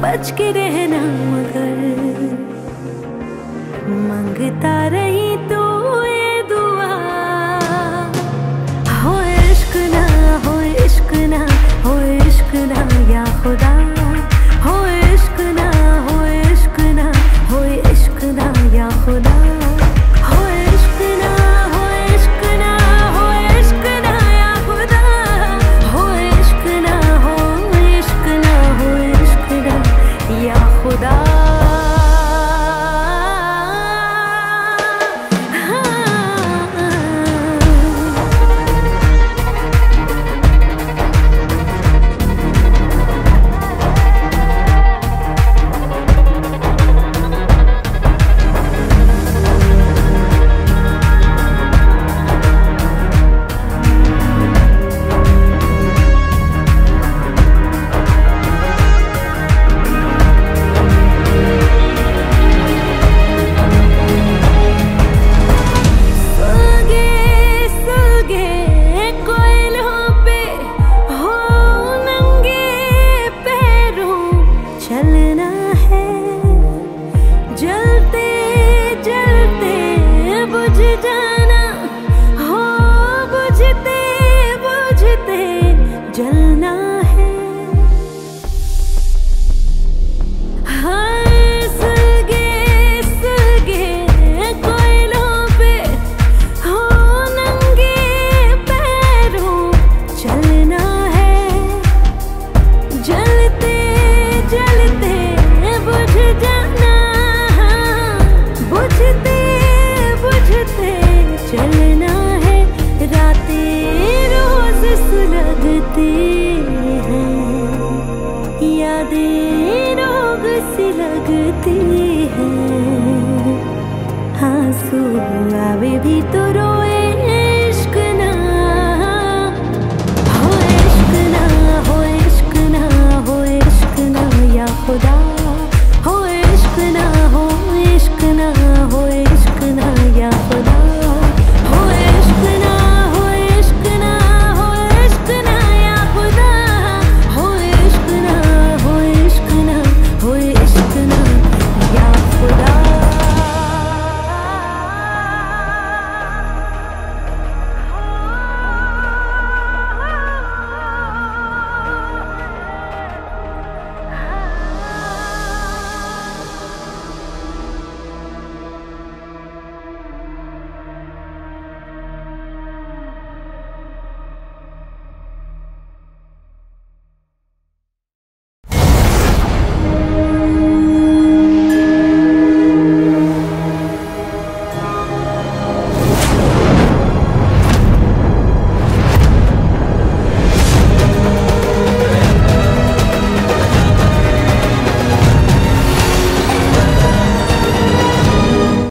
बच के रहना मगर मांगता रही तो ये दुआ। हो इश्क ना हो इश्क ना हो इश्क ना या खुदा, हो इश्क ना हो इश्क ना हो इश्क ना या खुदा, हो इश्क ना हो इश्क ना हो इश्क ना या खुदा, हो इश्क ना हो इश्क ना हो इश्क ना या खुदा। चलना है जलते जलते बुझ जाना, हो बुझते बुझते जलना है। हाँ सुलगे सुलगे कोयलों पे हो नंगे पैरों चलना है। जलते जलते बुझ जाना, बुझते बुझते चलना है। रातें रोज सुलगती हैं, यादें रोग सी लगती हैं। आंसू आवे भी तो रो